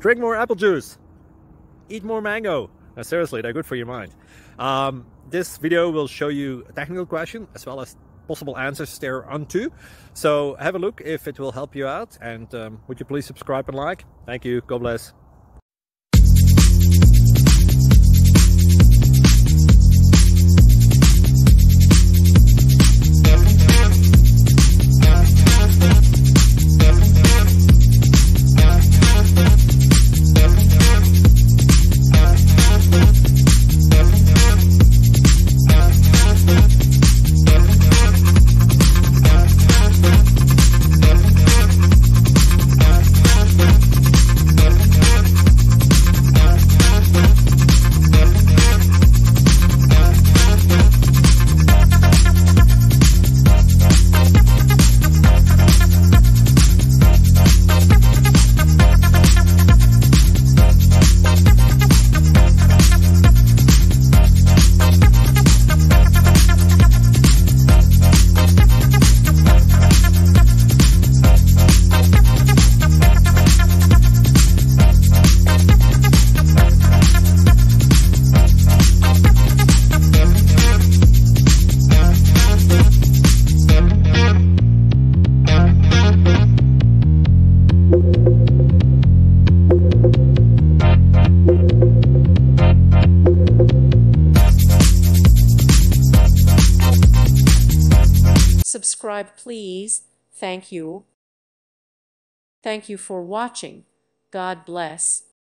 Drink more apple juice. Eat more mango. Seriously, they're good for your mind. This video will show you a technical question as well as possible answers thereunto. So have a look if it will help you out, and would you please subscribe and like? Thank you. God bless. Subscribe, please. Thank you. Thank you for watching. God bless.